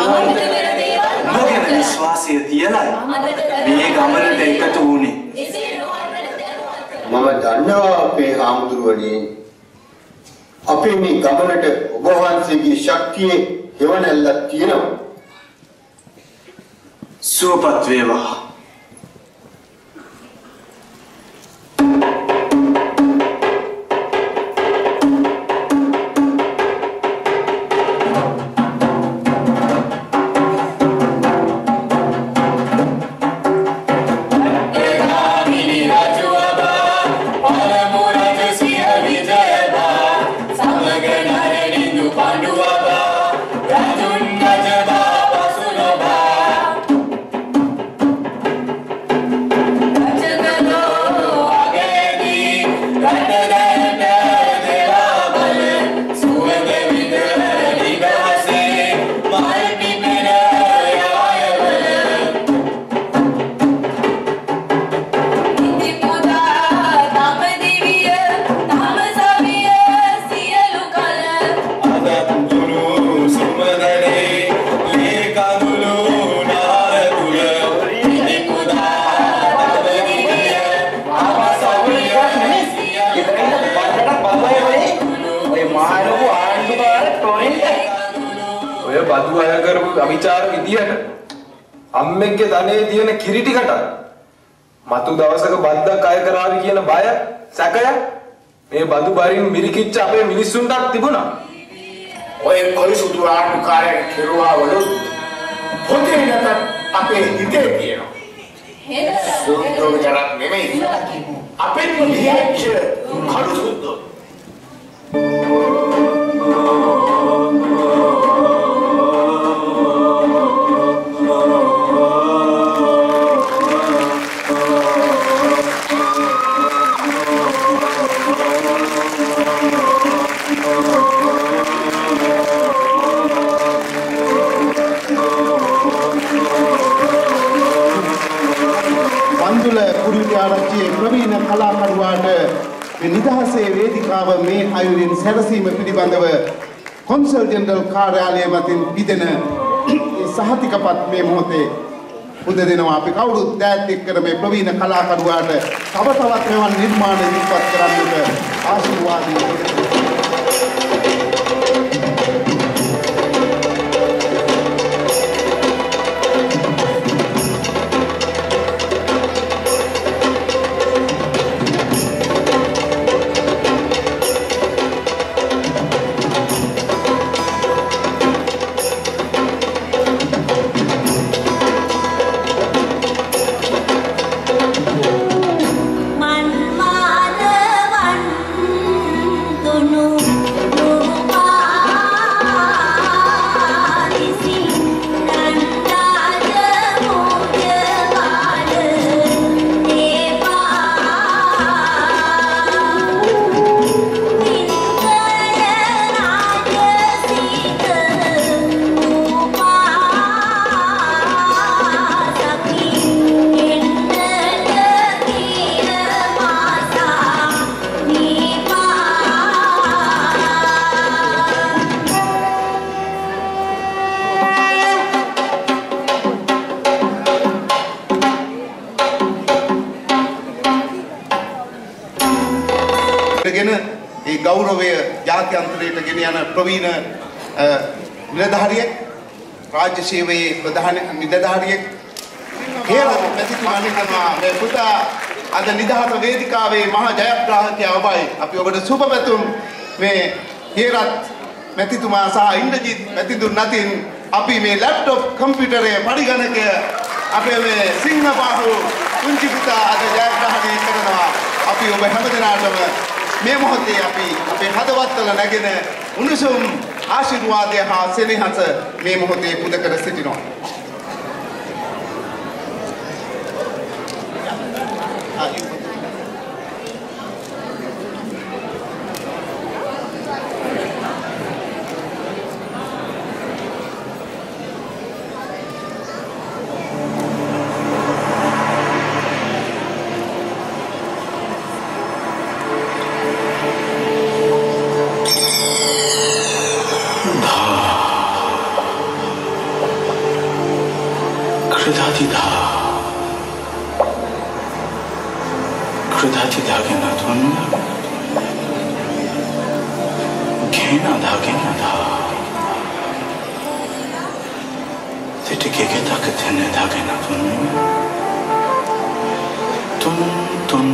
ගැන විශ්වාසය තියලා මේ ගමනට එකතු වුණේ. මම දන්නවා අපේ හාමුදුරුවනේ අපේ මේ ගමනට ඔබ වහන්සේගේ ශක්තියේ හෙවණැල්ලක් තියෙනවා. සුවපත් වේවා. අවිචාර විදියට අම්මෙක්ගේ ධනෙ තියෙන කිරි ටිකට මතු දවසක බද්දක් අය කරાવી කියන බය සැකය මේ බදු බරින් මිරිකිච්ච අපේ මිනිස්සුන්ටත් තිබුණා. ඔය කොයි සුදු ආකාරයක කෙරුවා වලුත් පොතේ නැත අපේ හිතේ තියෙනවා. සුදු විතරක් නෙමෙයි අපේ හිතේ කළු සුදු. ආරච්චියේ ප්‍රවීණ කලාකරුවාට මේ නිදහසේ වේදිකාව මේ අයුරින් සැරසීම පිළිබඳව කොන්සල් ජෙනරල් කාර්යාලය මතින් පිදෙන සහතිකපත් මේ මොහොතේ පුද දෙනවා. අපි කවුරුත් දෑත් එක්කර මේ ප්‍රවීණ කලාකරුවාට තව තවත් මෙවන් නිර්මාණ ඉදිරිපත් කරන්නට ආශිර්වාද ජාත්‍යන්තරයට ගෙන යන ප්‍රවීණ නිලධාරියෙක් රාජ්‍ය සේවයේ ප්‍රධාන නිලධාරියෙක් හේරත් මැතිතුමා නිකනවා මේ පුතා අද නිදහස වේදිකාවේ මහා ජයග්‍රාහකයා ඔබයි. අපි ඔබට සුබ පැතුම්. මේ හේරත් මැතිතුමා සහ ඉන්ද්‍රජිත් මැතිතුන් අතින් අපි මේ ලැප්ටොප් කම්පියුටරයේ පරිගණකය අපේ මේ සිංහබාහු කුංචි පුතා අද ජයග්‍රහණය කරනවා. අපි ඔබ හැමදෙනාටම මේ මොහොතේ අපි අපේ හදවත්වල නැගෙන උණුසුම් ආශිර්වාදය හා සෙනෙහස මේ මොහොතේ පුද කර සිටිනවා. धागे ना धुन घेना धागे ना धा तिटके के तक थने धागे ना धुन तुम तुम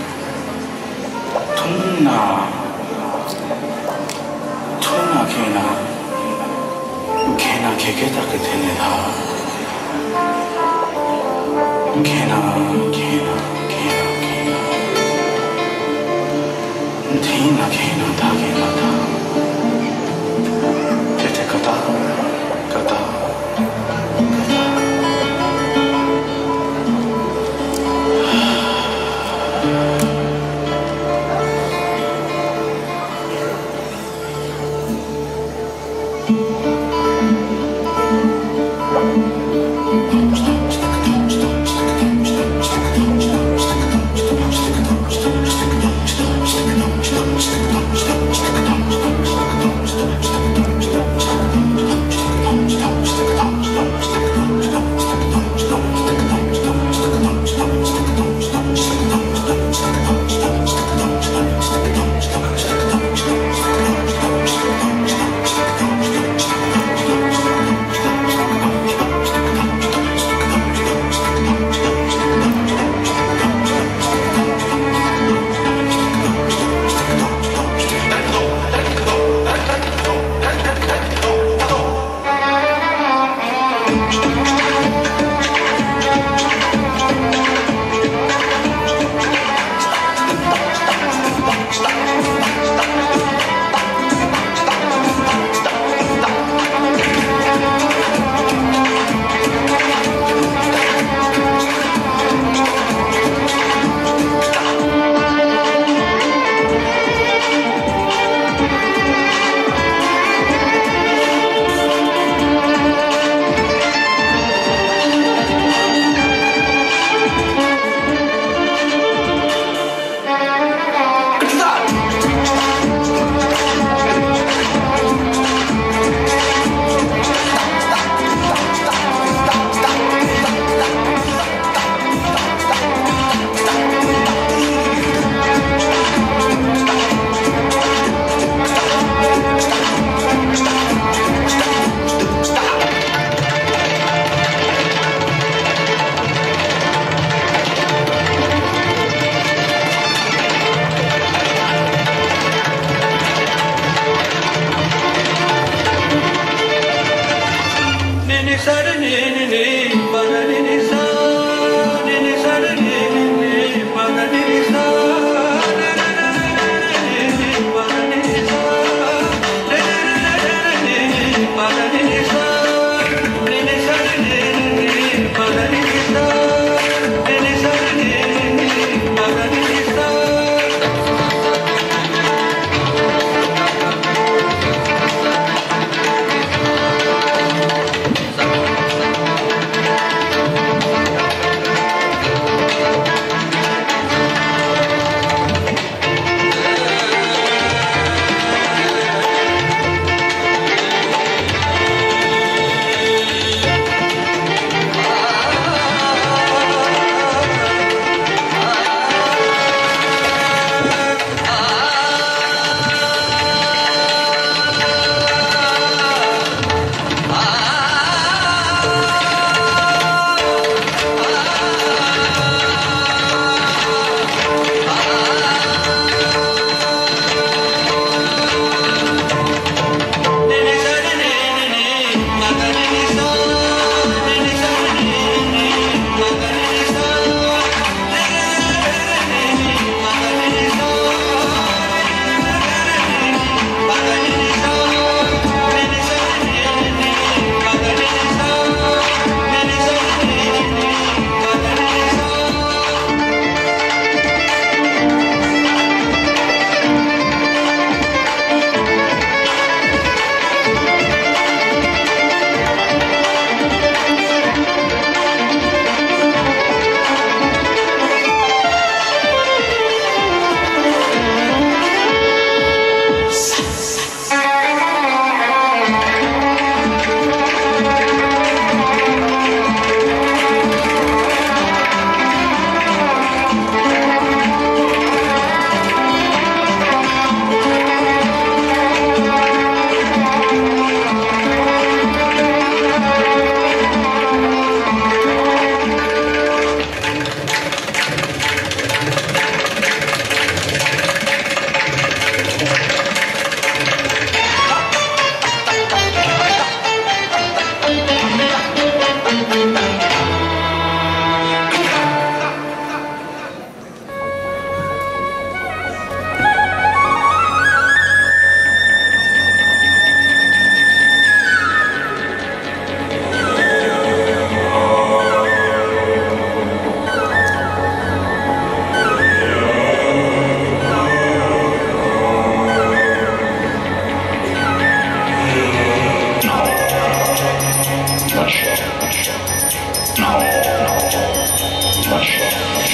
तुमना तुमना घेना घेना के तक थने धा घेना घेना धीना घेना धागे ना धा तेटे कथा कथा Masha.